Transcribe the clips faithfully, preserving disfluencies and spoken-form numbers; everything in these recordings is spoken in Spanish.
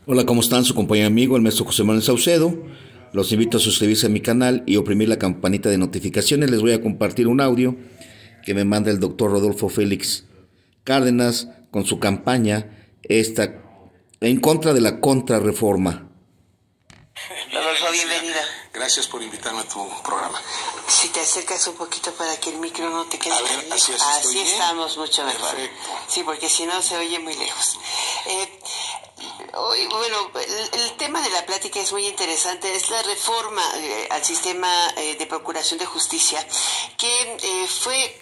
Hola, ¿cómo están? Su compañero amigo, el maestro José Manuel Saucedo. Los invito a suscribirse a mi canal y oprimir la campanita de notificaciones. Les voy a compartir un audio que me manda el doctor Rodolfo Félix Cárdenas con su campaña esta, en contra de la contrarreforma. Rodolfo, bienvenida. Gracias por invitarme a tu programa. Si te acercas un poquito para que el micro no te quede. A ver, así, así, así estamos mucho mejor. Perfecto. Sí, porque si no se oye muy lejos. Eh, hoy, bueno, el, el tema de la plática es muy interesante. Es la reforma eh, al sistema eh, de procuración de justicia que eh, fue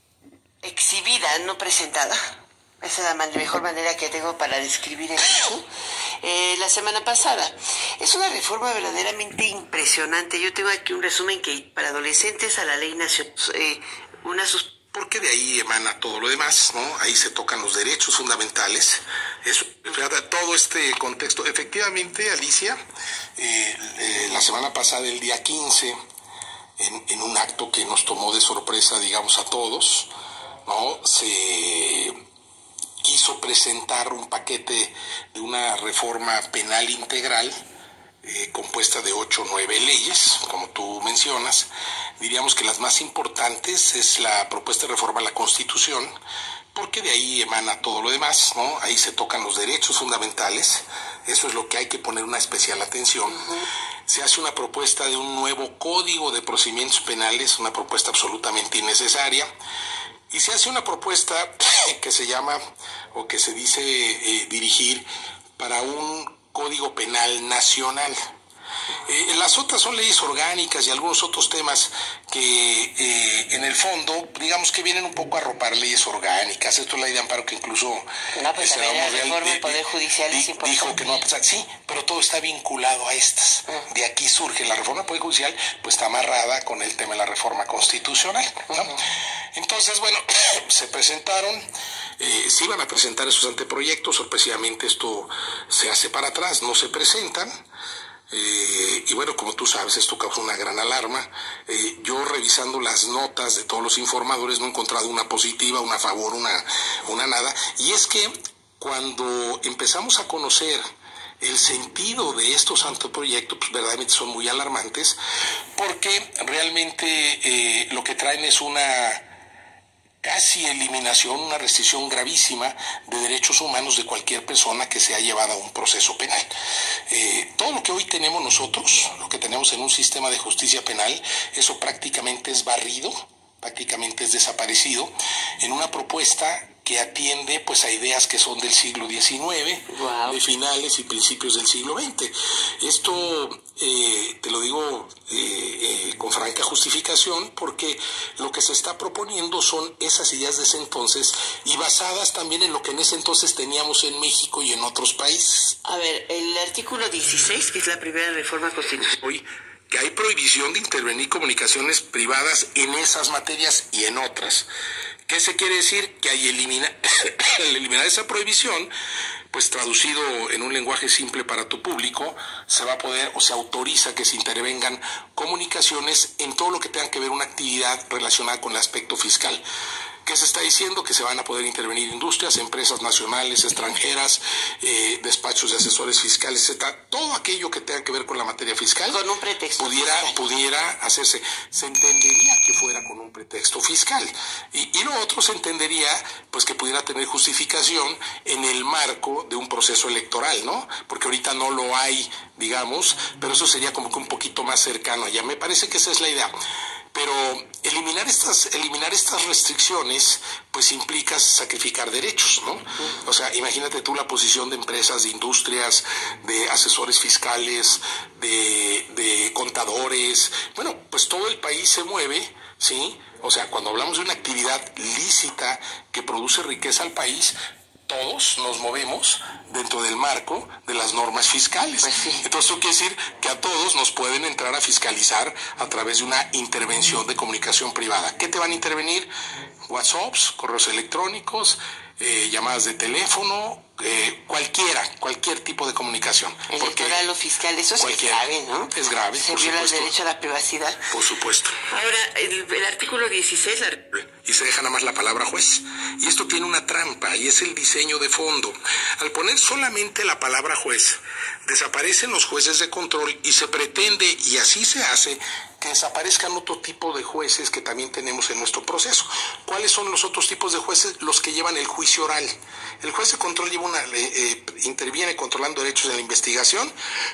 exhibida, no presentada. Esa es la man- mejor manera que tengo para describir esto. Eh, la semana pasada. Es una reforma verdaderamente impresionante. Yo tengo aquí un resumen que para adolescentes a la ley nacional, eh, una sus Porque de ahí emana todo lo demás, ¿no? Ahí se tocan los derechos fundamentales. Eso, fíjate, todo este contexto. Efectivamente, Alicia, eh, eh, la semana pasada, el día quince, en, en un acto que nos tomó de sorpresa, digamos, a todos, ¿no? Se quiso presentar un paquete de una reforma penal integral eh, compuesta de ocho o nueve leyes, como tú mencionas. Diríamos que las más importantes es la propuesta de reforma a la Constitución, porque de ahí emana todo lo demás, ¿no? Ahí se tocan los derechos fundamentales, eso es lo que hay que poner una especial atención. Uh-huh. Se hace una propuesta de un nuevo Código de Procedimientos Penales, una propuesta absolutamente innecesaria. Y se hace una propuesta que se llama, o que se dice eh, dirigir, para un Código Penal Nacional. Eh, las otras son leyes orgánicas y algunos otros temas que eh, en el fondo, digamos que vienen un poco a arropar leyes orgánicas. Esto es la ley de amparo que incluso... No, pues este, también la vamos, reforma de, del Poder Judicial de, es importante. Dijo que no va a pasar. Sí, pero todo está vinculado a estas. Uh-huh. De aquí surge la reforma del Poder Judicial, pues está amarrada con el tema de la reforma constitucional, ¿no? Uh-huh. Entonces, bueno, se presentaron, eh, se iban a presentar esos anteproyectos, sorpresivamente esto se hace para atrás, no se presentan. Eh, y bueno, como tú sabes, esto causó una gran alarma. Eh, yo revisando las notas de todos los informadores no he encontrado una positiva, una a favor, una, una nada. Y es que cuando empezamos a conocer el sentido de estos anteproyectos, pues verdaderamente son muy alarmantes, porque realmente eh, lo que traen es una casi eliminación, una restricción gravísima de derechos humanos de cualquier persona que sea llevada a un proceso penal. Eh, todo lo que hoy tenemos nosotros, lo que tenemos en un sistema de justicia penal, eso prácticamente es barrido, prácticamente es desaparecido, en una propuesta que atiende pues a ideas que son del siglo diecinueve, wow, de finales y principios del siglo veinte. Esto eh, te lo digo eh, eh, con franca justificación, porque lo que se está proponiendo son esas ideas de ese entonces y basadas también en lo que en ese entonces teníamos en México y en otros países. A ver, el artículo dieciséis, que es la primera reforma constitucional. Hoy, que hay prohibición de intervenir comunicaciones privadas en esas materias y en otras. ¿Qué se quiere decir? Que hay elimina, al eliminar esa prohibición, pues traducido en un lenguaje simple para tu público, se va a poder o se autoriza que se intervengan comunicaciones en todo lo que tenga que ver una actividad relacionada con el aspecto fiscal. ¿Qué se está diciendo? Que se van a poder intervenir industrias, empresas nacionales, extranjeras, eh, despachos de asesores fiscales, etcétera. Todo aquello que tenga que ver con la materia fiscal. Con un pretexto pudiera, fiscal. Pudiera hacerse. Se entendería que fuera con un pretexto fiscal. Y, y lo otro se entendería pues que pudiera tener justificación en el marco de un proceso electoral, ¿no? Porque ahorita no lo hay, digamos, pero eso sería como que un poquito más cercano allá. Me parece que esa es la idea. Pero eliminar estas, eliminar estas restricciones, pues implica sacrificar derechos, ¿no? O sea, imagínate tú la posición de empresas, de industrias, de asesores fiscales, de, de contadores. Bueno, pues todo el país se mueve, ¿sí? O sea, cuando hablamos de una actividad lícita que produce riqueza al país, todos nos movemos dentro del marco de las normas fiscales. Pues sí. Entonces, eso quiere decir que a todos nos pueden entrar a fiscalizar a través de una intervención de comunicación privada. ¿Qué te van a intervenir? WhatsApps, correos electrónicos, eh, llamadas de teléfono, eh, cualquiera, cualquier tipo de comunicación. Electoral o fiscal, eso sí es grave, ¿no? Es grave, Se por viola el supuesto. derecho a la privacidad. Por supuesto. Ahora, el, el artículo dieciséis... La... y se deja nada más la palabra juez. Y esto tiene una trampa, y es el diseño de fondo. Al poner solamente la palabra juez, desaparecen los jueces de control y se pretende, y así se hace, que desaparezcan otro tipo de jueces que también tenemos en nuestro proceso. ¿Cuáles son los otros tipos de jueces? Los que llevan el juicio oral. El juez de control lleva una, eh, interviene controlando derechos en la investigación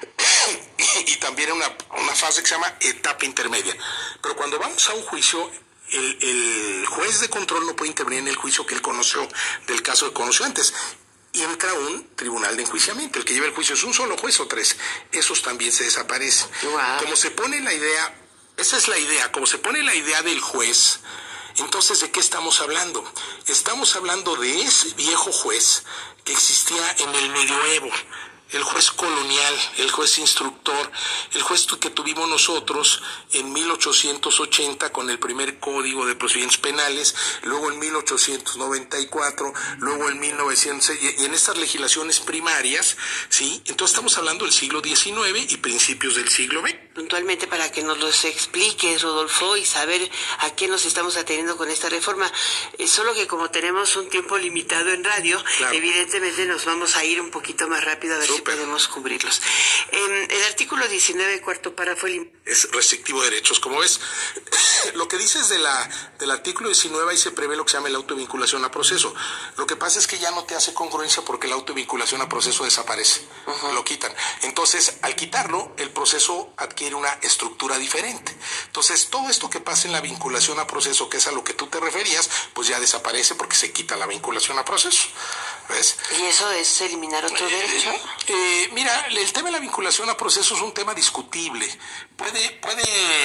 y, y también en una, una fase que se llama etapa intermedia. Pero cuando vamos a un juicio, el, el juez de control no puede intervenir en el juicio que él conoció, del caso que conoció antes. Y entra un tribunal de enjuiciamiento. El que lleva el juicio es un solo juez o tres. Esos también se desaparecen. Wow. Como se pone la idea, esa es la idea, como se pone la idea del juez, entonces ¿de qué estamos hablando? Estamos hablando de ese viejo juez que existía en el medioevo. El juez colonial, el juez instructor, el juez que tuvimos nosotros en mil ochocientos ochenta con el primer Código de Procedimientos Penales, luego en mil ochocientos noventa y cuatro, luego en mil novecientos, y en estas legislaciones primarias, ¿sí? Entonces estamos hablando del siglo diecinueve y principios del siglo veinte. Puntualmente, para que nos los expliques, Rodolfo, y saber a qué nos estamos atendiendo con esta reforma. Eh, solo que como tenemos un tiempo limitado en radio, claro, evidentemente nos vamos a ir un poquito más rápido a ver Super. si podemos cubrirlos. Eh, el artículo diecinueve, cuarto párrafo... Es restrictivo de derechos, como ves. Lo que dices de la, del artículo diecinueve, ahí se prevé lo que se llama el autovinculación a proceso. Lo que pasa es que ya no te hace congruencia porque la autovinculación a proceso desaparece. Uh-huh. Lo quitan. Entonces, al quitarlo, el proceso adquiere una estructura diferente. Entonces, todo esto que pasa en la vinculación a proceso, que es a lo que tú te referías, pues ya desaparece porque se quita la vinculación a proceso. ¿Ves? ¿Y eso es eliminar otro eh, derecho? Eh, mira, el tema de la vinculación a proceso es un tema discutible. Puede, puede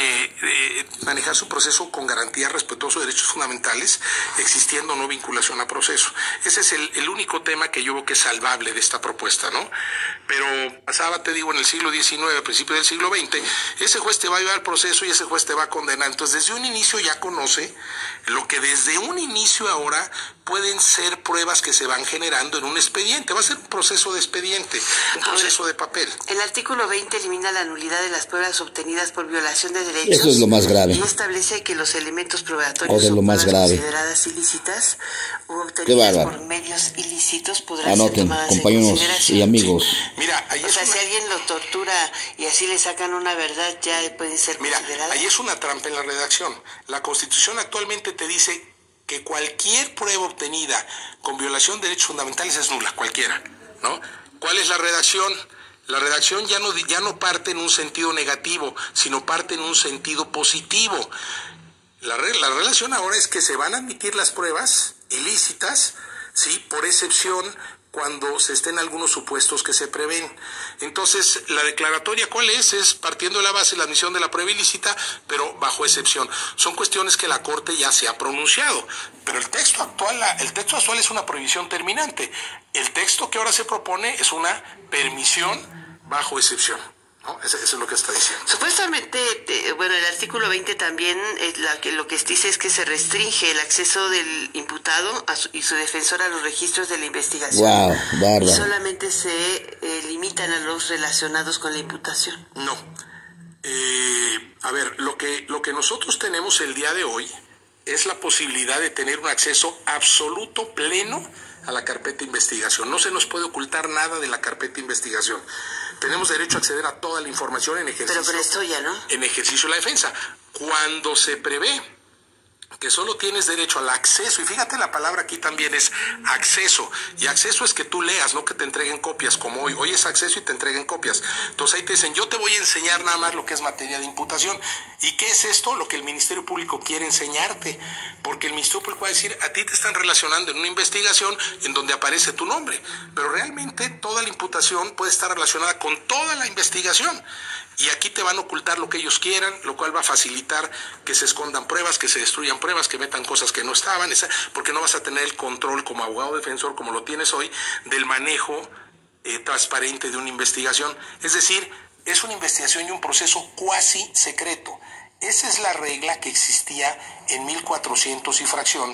eh, manejar su proceso con garantías respetuoso de derechos fundamentales, existiendo o no vinculación a proceso. Ese es el, el único tema que yo veo que es salvable de esta propuesta, ¿no? Pero pasaba, te digo, en el siglo diecinueve, a principios del siglo veinte, ese juez te va a llevar al proceso y ese juez te va a condenar. Entonces, desde un inicio ya conoce lo que desde un inicio ahora pueden ser pruebas que se van generando en un expediente. Va a ser un proceso de expediente, un proceso de papel. El artículo veinte elimina la nulidad de las pruebas obtenidas por violación de derechos. Eso es lo más grave. Y establece que los elementos probatorios o de lo más grave. consideradas ilícitas o obtenidas por medios ilícitos podrán Anoten, ser tomadas compañeros en consideración. y amigos. Sí. Mira, ahí o es sea, una... si alguien lo tortura y así le sacan una verdad, ya pueden ser Mira, consideradas. ahí es una trampa en la redacción. La Constitución actualmente te dice que cualquier prueba obtenida con violación de derechos fundamentales es nula, cualquiera, ¿no? ¿Cuál es la redacción? La redacción ya no, ya no parte en un sentido negativo, sino parte en un sentido positivo. La, la relación ahora es que se van a admitir las pruebas ilícitas, ¿sí?, por excepción, cuando se estén algunos supuestos que se prevén. Entonces, la declaratoria, ¿cuál es? Es partiendo de la base la admisión de la prueba ilícita, pero bajo excepción. Son cuestiones que la Corte ya se ha pronunciado, pero el texto actual, el texto actual es una prohibición terminante. El texto que ahora se propone es una permisión bajo excepción, ¿no? Eso, eso es lo que está diciendo. Supuestamente, eh, bueno, el artículo veinte también eh, la, que, lo que dice es que se restringe el acceso del imputado a su, y su defensor a los registros de la investigación. Wow, bárbaro. Y solamente se eh, limitan a los relacionados con la imputación. No. Eh, a ver, lo que, lo que nosotros tenemos el día de hoy es la posibilidad de tener un acceso absoluto, pleno, a la carpeta de investigación. No se nos puede ocultar nada de la carpeta de investigación. Tenemos derecho a acceder a toda la información en ejercicio. Pero con esto ya no. En ejercicio de la defensa. Cuando se prevé que solo tienes derecho al acceso, y fíjate, la palabra aquí también es acceso, y acceso es que tú leas, no que te entreguen copias, como hoy. Hoy es acceso y te entreguen copias. Entonces ahí te dicen, yo te voy a enseñar nada más lo que es materia de imputación. ¿Y qué es esto? Lo que el Ministerio Público quiere enseñarte, porque el Ministerio Público va a decir, a ti te están relacionando en una investigación en donde aparece tu nombre, pero realmente toda la imputación puede estar relacionada con toda la investigación. Y aquí te van a ocultar lo que ellos quieran, lo cual va a facilitar que se escondan pruebas, que se destruyan pruebas, que metan cosas que no estaban, porque no vas a tener el control como abogado defensor, como lo tienes hoy, del manejo eh, transparente de una investigación. Es decir, es una investigación y un proceso cuasi secreto. Esa es la regla que existía en mil cuatrocientos y fracción,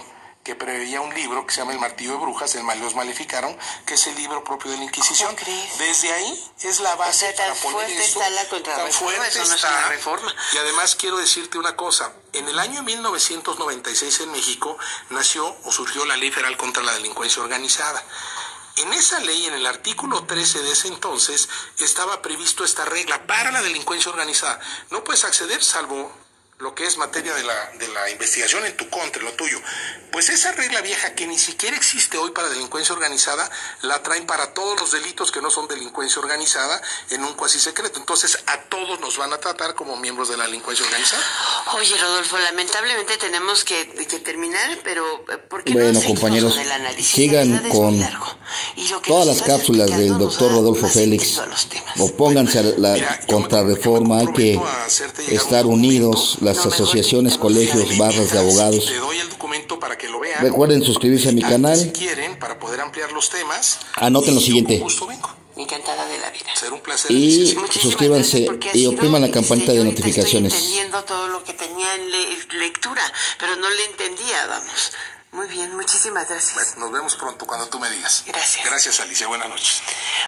que preveía un libro que se llama El Martillo de Brujas, el Mal los Maleficaron, que es el libro propio de la Inquisición. ¿Cómo crees? Desde ahí es la base O sea, tan para poner fuerte esto, está la tan contrarreforma, fuerte eso no es está. una reforma. Y además quiero decirte una cosa, en el año mil novecientos noventa y seis en México nació o surgió la Ley Federal contra la Delincuencia Organizada. En esa ley, en el artículo trece de ese entonces, estaba previsto esta regla para la delincuencia organizada. No puedes acceder salvo lo que es materia de la, de la investigación en tu contra, lo tuyo. Pues esa regla vieja que ni siquiera existe hoy para delincuencia organizada, la traen para todos los delitos que no son delincuencia organizada en un cuasi secreto. Entonces a todos nos van a tratar como miembros de la delincuencia organizada. Oye, Rodolfo, lamentablemente tenemos que, que terminar, pero ¿por qué Bueno, no seguimos compañeros, con el análisis? sigan La verdad es con muy largo. Y lo que todas nos las estás cápsulas del explicando nos doctor da Rodolfo más Félix. sentido a los temas. Opónganse a la Mira, yo contrarreforma, me- hay me que comprometo a hacerte llegar un estar documento. unidos, las No, mejor asociaciones, quitamos colegios, la barras de ley. abogados. Te doy el documento para que lo vean. Recuerden suscribirse a mi Ahí, canal. Si quieren, para poder ampliar los temas. Anoten lo Y yo siguiente. con gusto vengo. Encantada de la vida. Será un placer. Y Alicia. Muchísimas suscríbanse gracias, porque ha y sido, opriman la campanita este, de yo ahorita notificaciones. Estoy entendiendo todo lo que tenía en le lectura, pero no le entendía, vamos. Muy bien, muchísimas gracias. Bueno, nos vemos pronto cuando tú me digas. Gracias. Gracias, Alicia. Buenas noches.